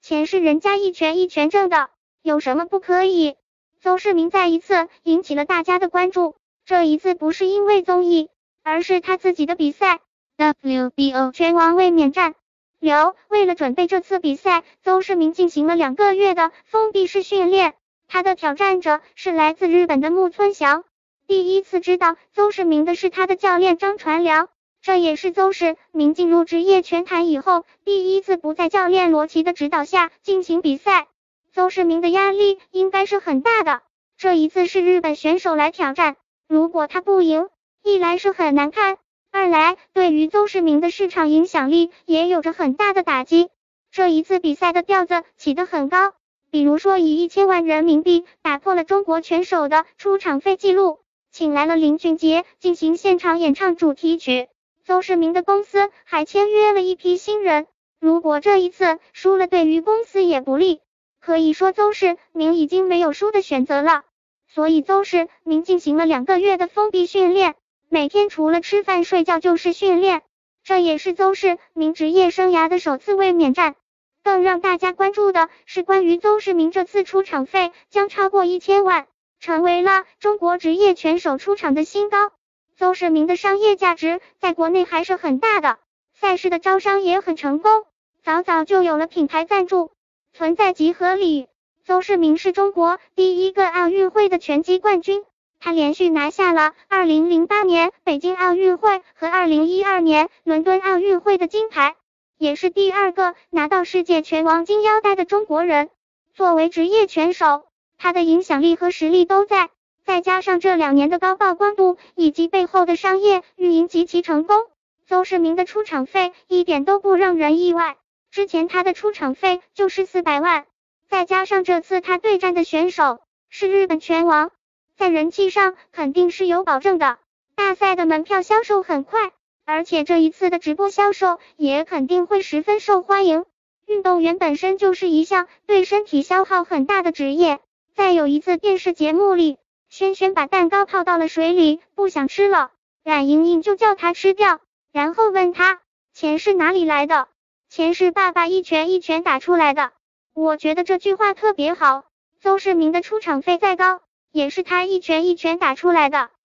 钱是人家一拳一拳挣的，有什么不可以？邹市明再一次引起了大家的关注，这一次不是因为综艺，而是他自己的比赛 WBO 拳王卫冕战。为了准备这次比赛，邹市明进行了2个月的封闭式训练。他的挑战者是来自日本的木村翔。第一次知道邹市明的是他的教练张传良，这也是邹市明进入职业拳坛以后第一次不在教练罗琦的指导下进行比赛。邹市明的压力应该是很大的，这一次是日本选手来挑战，如果他不赢，一来是很难看，二来对于邹市明的市场影响力也有着很大的打击。这一次比赛的调子起得很高，比如说以1000万人民币打破了中国拳手的出场费记录，请来了林俊杰进行现场演唱主题曲。邹市明的公司还签约了一批新人，如果这一次输了，对于公司也不利。可以说邹市明已经没有输的选择了，所以邹市明进行了2个月的封闭训练，每天除了吃饭睡觉就是训练。这也是邹市明职业生涯的首次卫冕战。更让大家关注的是关于邹市明这次出场费将超过1000万，成为了中国职业拳手出场的新高。邹市明的商业价值在国内还是很大的，赛事的招商也很成功，早就有了品牌赞助，存在即合理。邹市明是中国第一个奥运会的拳击冠军，他连续拿下了2008年北京奥运会和2012年伦敦奥运会的金牌，也是第2个拿到世界拳王金腰带的中国人。作为职业拳手，他的影响力和实力都在，再加上这2年的高曝光度以及背后的商业运营极其成功，邹市明的出场费一点都不让人意外。之前他的出场费就是400万，再加上这次他对战的选手是日本拳王，在人气上肯定是有保证的。大赛的门票销售很快，而且这一次的直播销售也肯定会十分受欢迎。运动员本身就是一项对身体消耗很大的职业，在有一次电视节目里，轩轩把蛋糕泡到了水里，不想吃了，冉莹莹就叫他吃掉，然后问他，钱是哪里来的？钱是爸爸一拳一拳打出来的。我觉得这句话特别好，邹市明的出场费再高，也是他一拳一拳打出来的。